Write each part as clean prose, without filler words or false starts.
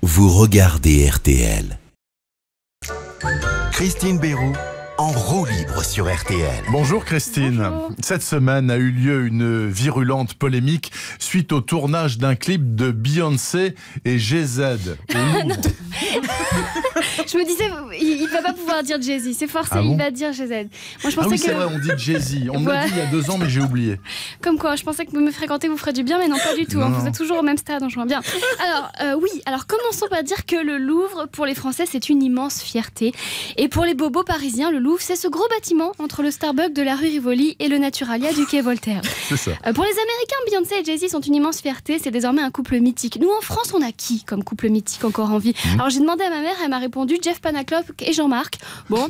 Vous regardez RTL. Christine Béroux en roue libre sur RTL. Bonjour Christine. Bonjour. Cette semaine a eu lieu une virulente polémique suite au tournage d'un clip de Beyoncé et GZ. Je me disais, il va pas pouvoir dire Jay-Z, c'est forcé, Ah bon il va dire GZ. Moi, je pensais oui, que, c'est vrai, on dit Jay-Z. On me l'a Ouais. dit il y a 2 ans, mais j'ai oublié. comme quoi, je pensais que me fréquenter vous ferait du bien, mais non, pas du tout. Non, Vous non. êtes toujours au même stade, je vois bien. Alors commençons par dire que le Louvre, pour les Français, c'est une immense fierté. Et pour les bobos parisiens, le Louvre, c'est ce gros bâtiment entre le Starbucks de la rue Rivoli et le Naturalia du quai Voltaire. C'est ça. Pour les Américains, Beyoncé et Jay-Z sont une immense fierté. C'est désormais un couple mythique. Nous, en France, on a qui comme couple mythique encore en vie? Alors, j'ai demandé à ma mère, elle m'a répondu Jeff Panaclope et Jean-Marc. Bon,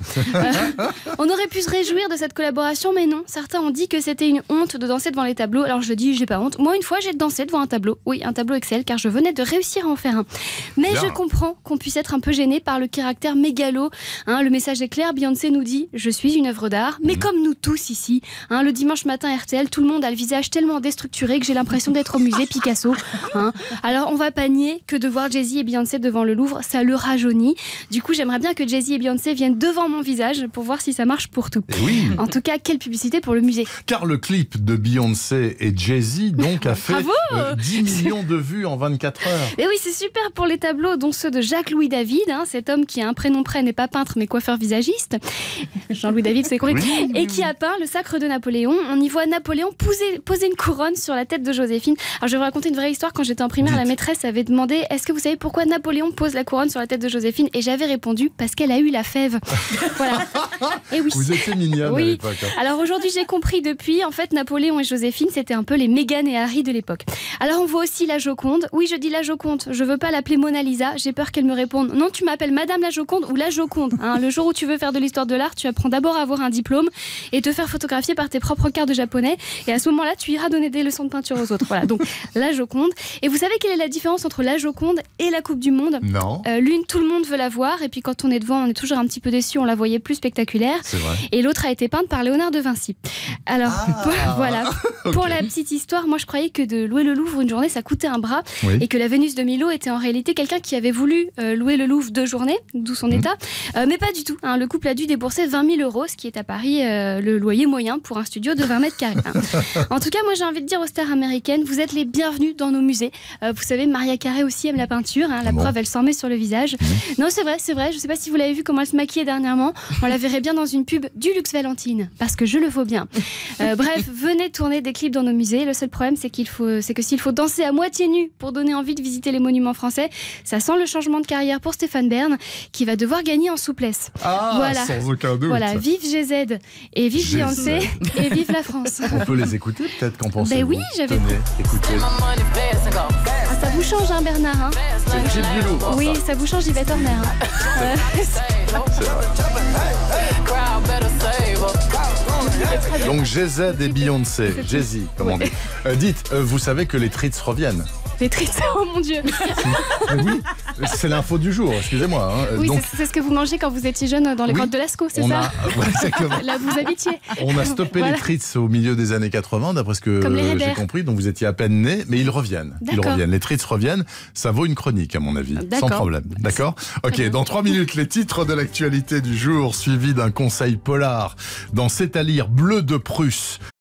on aurait pu se réjouir de cette collaboration, mais non. Certains ont dit que c'était une honte de danser devant les tableaux. Alors, je dis, j'ai pas honte. Moi, une fois, j'ai dansé devant un tableau. Oui, un tableau Excel, car je venais de réussir à en faire un. Mais Bien. je comprends qu'on puisse être un peu gêné par le caractère mégalo. Le message est clair. Beyoncé nous dit je suis une œuvre d'art, mais comme nous tous ici, le dimanche matin RTL, tout le monde a le visage tellement déstructuré que j'ai l'impression d'être au musée Picasso. Alors on va pas nier que de voir Jay-Z et Beyoncé devant le Louvre, ça le rajeunit. Du coup, j'aimerais bien que Jay-Z et Beyoncé viennent devant mon visage pour voir si ça marche pour tout. Et oui, En tout cas, quelle publicité pour le musée. car le clip de Beyoncé et Jay-Z donc a fait Bravo 10 millions de vues en 24 heures. Et oui, c'est super pour les tableaux, dont ceux de Jacques-Louis David, cet homme qui a un prénom près, n'est pas peintre mais coiffeur visagiste. Jean-Louis David, c'est compris. Oui. Et qui a peint le sacre de Napoléon. On y voit Napoléon poser une couronne sur la tête de Joséphine. Alors je vais vous raconter une vraie histoire. Quand j'étais en primaire, la maîtresse avait demandé est-ce que vous savez pourquoi Napoléon pose la couronne sur la tête de Joséphine? Et j'avais répondu parce qu'elle a eu la fève. Voilà. Et oui. Vous étiez mignonne Oui. à l'époque. Alors aujourd'hui, j'ai compris depuis, en fait, Napoléon et Joséphine, c'était un peu les Meghan et Harry de l'époque. Alors on voit aussi la Joconde. Oui, je dis la Joconde. Je veux pas l'appeler Mona Lisa. J'ai peur qu'elle me réponde non, tu m'appelles Madame la Joconde ou la Joconde. Le jour où tu veux faire de l'histoire de l'art, tu apprends d'abord à avoir un diplôme et te faire photographier par tes propres cartes de japonais. Et à ce moment-là, tu iras donner des leçons de peinture aux autres. Voilà, donc la Joconde. Et vous savez quelle est la différence entre la Joconde et la Coupe du Monde? Non, L'une, tout le monde veut la voir. Et puis quand on est devant, on est toujours un petit peu déçu. On la voyait plus spectaculaire. c'est vrai. Et l'autre a été peinte par Léonard de Vinci. Alors, voilà. Pour Ok. la petite histoire, moi je croyais que de louer le Louvre une journée, ça coûtait un bras. Oui. Et que la Vénus de Milo était en réalité quelqu'un qui avait voulu louer le Louvre 2 journées, d'où son état. Mais pas du tout. Le couple a dû débourser 20 000 €, ce qui est à Paris le loyer moyen pour un studio de 20 mètres carrés. En tout cas, moi j'ai envie de dire aux stars américaines, vous êtes les bienvenus dans nos musées. Vous savez, Maria Carey aussi aime la peinture. La Bon. preuve, elle s'en met sur le visage. Non, c'est vrai, c'est vrai. Je sais pas si vous l'avez vu comment elle se maquillait dernièrement. On la verrait bien dans une pub du Luxe Valentine, parce que je le vaux bien. Bref, venez tourner des clips dans nos musées. Le seul problème, c'est que s'il faut danser à moitié nu pour donner envie de visiter les monuments français, ça sent le changement de carrière pour Stéphane Bern, qui va devoir gagner en souplesse. Ah, Voilà. sans aucun doute. Voilà, vive GZ et vive GZ. Beyoncé et vive la France. On peut les écouter peut-être, qu'en pensez-vous? Ben oui, j'avais- Tenez, écoutez. Ça vous change, Bernard. C'est le clip du Louvre. Oui, ça vous change, Yvette Horner. C'est vrai. Donc GZ et Beyoncé, Jay-Z, comme on dit. Dites, vous savez que les treats reviennent? Les trites, oh mon Dieu. Oui, c'est l'info du jour, excusez-moi. Oui, Donc, c'est ce que vous mangez quand vous étiez jeune dans les Oui, grottes de Lascaux, c'est on ça a, ouais, exactement. Là, vous habitiez. On a stoppé Voilà. les treats au milieu des années 80, d'après ce que Comme les j'ai Raider. compris. Donc vous étiez à peine né, mais ils reviennent. D'accord. Les treats reviennent. Ça vaut une chronique, à mon avis, sans D'accord. problème. D'accord. Ok. bien. Dans 3 minutes, les titres de l'actualité du jour, suivis d'un conseil polar. Dans C'est à lire, Bleu de Prusse,